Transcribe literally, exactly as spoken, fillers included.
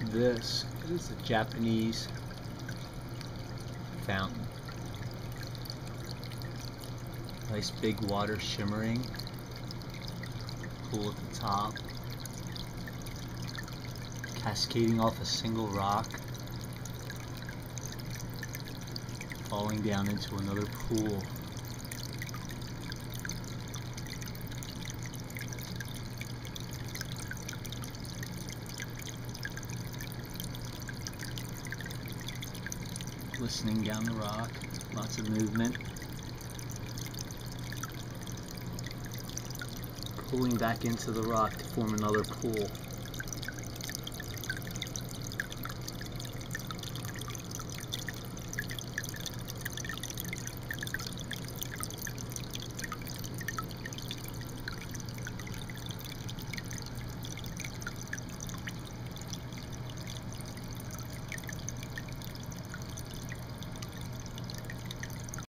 This is a Japanese fountain. Nice big water shimmering. Pool at the top. Cascading off a single rock. Falling down into another pool. Glistening down the rock, lots of movement. Pulling back into the rock to form another pool.